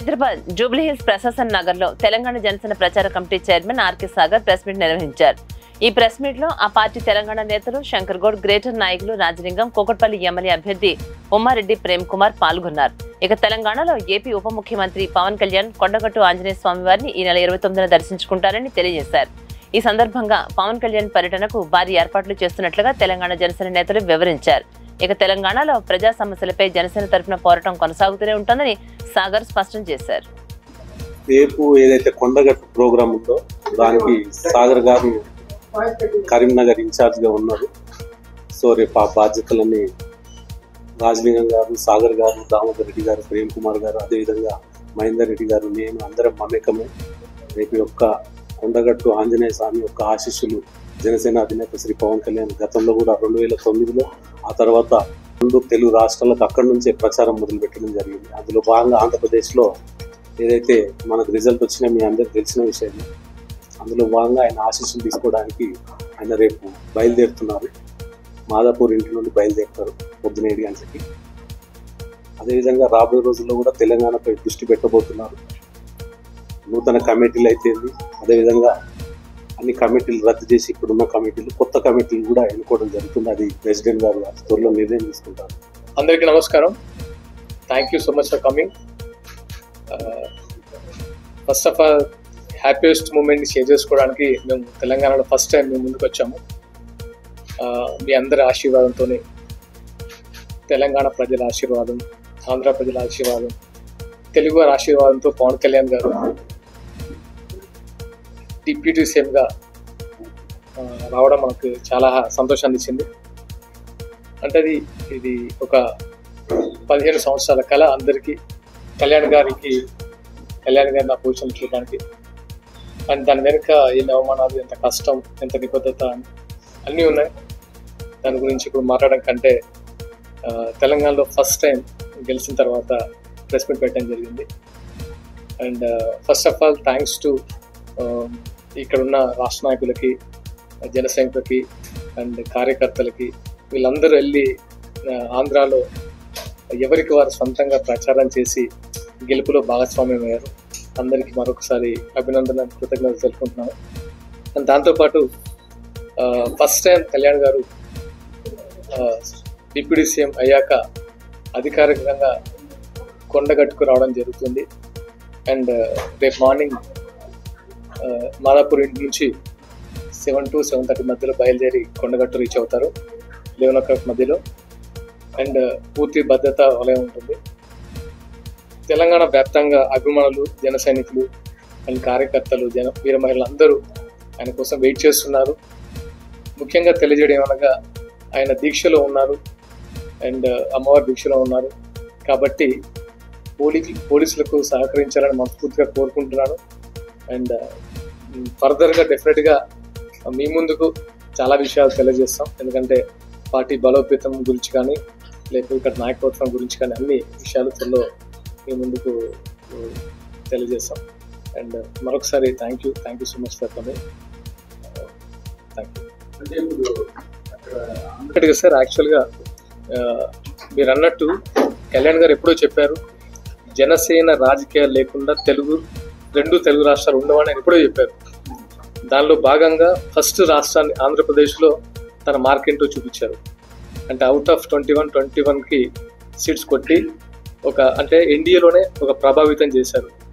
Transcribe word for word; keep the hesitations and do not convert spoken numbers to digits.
హైదరాబాద్ జూబ్లీహిల్స్ ప్రశాసన్ నగర్ లో తెలంగాణ జనసేన ప్రచార committee chairman R K Sagar press meet నిర్వహించారు. ఈ ప్రెస్ మీట్ లో ఆ పార్టీ తెలంగాణ నేతలు శంకర్ గౌడ్, గ్రేటర్ నాయకులు రాజలింగం, కూకట్పల్లి ఎమ్మెల్యే అభ్యర్థి ఉమ్మారెడ్డి ప్రేమ్ కుమార్ పాల్గొన్నారు. ఇక తెలంగాణలో ఏపీ ఉప ముఖ్యమంత్రి పవన్ కళ్యాణ్ కొండగట్టు ఆంజనేయ స్వామి వారిని ఈ నెల ఇరవై తొమ్మిదిన దర్శించుకుంటారని తెలియజేశారు. ఈ సందర్భంగా పవన్ కళ్యాణ్ పర్యటనకు భారీ ఏర్పాట్లు చేస్తున్నట్లుగా తెలంగాణ జనసేన నేతలు వివరించారు. ఇక తెలంగాణలో ప్రజా సమస్యలపై జనసేన తరఫున పోరాటం కొనసాగుతూనే ఉంటుందని సాగర్ స్పష్టం చేశారు. రేపు ఏదైతే కొండగట్టు ప్రోగ్రామ్ ఉందో దానికి సాగర్ గారు కరీంనగర్ ఇన్ఛార్జ్ గా ఉన్నారు. సో రేపు ఆ బాధ్యతలన్నీ రాజలింగం గారు, సాగర్ గారు, దామోదర్ రెడ్డి గారు, ప్రేమ్ కుమార్ గారు, అదేవిధంగా మహేందర్ రెడ్డి గారు, నేను అందరం మమేకమే రేపు యొక్క కొండగట్టు ఆంజనేయ స్వామి యొక్క ఆశీస్సులు జనసేన అధినేత శ్రీ పవన్ కళ్యాణ్ గతంలో కూడా రెండు వేల తొమ్మిదిలో ఆ తర్వాత రెండు తెలుగు రాష్ట్రాలకు అక్కడి నుంచే ప్రచారం మొదలు పెట్టడం జరిగింది. అందులో భాగంగా ఆంధ్రప్రదేశ్లో ఏదైతే మనకు రిజల్ట్ వచ్చినా మీ అందరికి తెలిసిన విషయమే. అందులో భాగంగా ఆయన ఆశీస్సులు తీసుకోవడానికి ఆయన రేపు బయలుదేరుతున్నారు. మాదాపూర్ ఇంటి నుండి బయలుదేరుతారు పొద్దున ఏడు గంటలకి. అదేవిధంగా రాబోయే రోజుల్లో కూడా తెలంగాణపై దృష్టి పెట్టబోతున్నారు. నూతన కమిటీలు అయితే అదేవిధంగా అన్ని కమిటీలు రద్దు చేసి ఇప్పుడున్న కమిటీలు కొత్త కమిటీలు కూడా ఎన్నుకోవడం జరుగుతుంది. అది ప్రెసిడెంట్ గారు త్వరలో నిర్ణయం తీసుకుంటారు. అందరికీ నమస్కారం. Thank you so much for coming. First of all happiest మూమెంట్ని షేర్ చేసుకోవడానికి మేము తెలంగాణలో ఫస్ట్ టైం మేము ముందుకు వచ్చాము. మీ అందరి ఆశీర్వాదంతో, తెలంగాణ ప్రజల ఆశీర్వాదం, ఆంధ్ర ప్రజల ఆశీర్వాదం, తెలుగు వారి ఆశీర్వాదంతో పవన్ కళ్యాణ్ గారు డిప్యూటీ సీఎంగా రావడం మనకు చాలా సంతోషాన్ని ఇచ్చింది. అంటే అది ఇది ఒక పదిహేను సంవత్సరాల కళ అందరికీ. కళ్యాణ్ గారికి కళ్యాణ్ గారిని ఆ పొజిషన్ చూడడానికి అండ్ దాని వెనుక ఎన్ని అవమానాలు, ఎంత కష్టం, ఎంత నిబద్ధత అన్నీ ఉన్నాయి. దాని గురించి ఇప్పుడు మాట్లాడడం కంటే తెలంగాణలో ఫస్ట్ టైం గెలిచిన తర్వాత ప్రెస్ మీట్ పెట్టడం జరిగింది. And first of all thanks to ఇక్కడ ఉన్న రాష్ట్ర నాయకులకి, జన సైనికులకి అండ్ కార్యకర్తలకి. వీళ్ళందరూ వెళ్ళి ఆంధ్రాలో ఎవరికి వారు సొంతంగా ప్రచారం చేసి గెలుపులో భాగస్వామ్యం అయ్యారు. అందరికీ మరొకసారి అభినందన, కృతజ్ఞతలు తెలుపుకుంటున్నాను. అండ్ దాంతోపాటు ఫస్ట్ టైం కళ్యాణ్ గారు డిప్యూటీ సీఎం అయ్యాక అధికారికంగా కొండగట్టుకు రావడం జరుగుతుంది. అండ్ రేపు మార్నింగ్ మాదాపూర్ ఇంటి నుంచి సెవెన్ టు సెవెన్ థర్టీ మధ్యలో బయలుదేరి కొండగట్టు రీచ్ అవుతారు, లెవెన్ ఓ క్లాక్ మధ్యలో. అండ్ పూర్తి భద్రత వలయం ఉంటుంది. తెలంగాణ వ్యాప్తంగా అభిమానులు, జన సైనికులు అండ్ కార్యకర్తలు, జన వీర మహిళలు అందరూ ఆయన కోసం వెయిట్ చేస్తున్నారు. ముఖ్యంగా తెలియజేయడం ఏమనగా ఆయన దీక్షలో ఉన్నారు అండ్ అమ్మవారి దీక్షలో ఉన్నారు. కాబట్టి పోలీ పోలీసులకు సహకరించాలని మనస్ఫూర్తిగా కోరుకుంటున్నాను. అండ్ ఫర్దర్గా డెఫినెట్గా మీ ముందుకు చాలా విషయాలు తెలియజేస్తాం. ఎందుకంటే పార్టీ బలోపేతం గురించి కానీ లేకపోతే ఇక్కడ నాయకత్వం గురించి కానీ అన్ని విషయాలు త్వరలో మీ ముందుకు తెలియజేస్తాం. అండ్ మరొకసారి thank you thank you so much for coming. Thank you. అంటే సార్ యాక్చువల్గా మీరు అన్నట్టు కళ్యాణ్ గారు ఎప్పుడో చెప్పారు, జనసేన రాజకీయాలు లేకుండా తెలుగు రెండు తెలుగు రాష్ట్రాలు ఉండవని ఎప్పుడో చెప్పారు. దానిలో భాగంగా ఫస్ట్ రాష్ట్రాన్ని ఆంధ్రప్రదేశ్లో తన మార్కెంటో చూపించారు. అంటే out of twenty one twenty వన్కి సీట్స్ కొట్టి ఒక అంటే ఎన్డీఏలోనే ఒక ప్రభావితం చేశారు.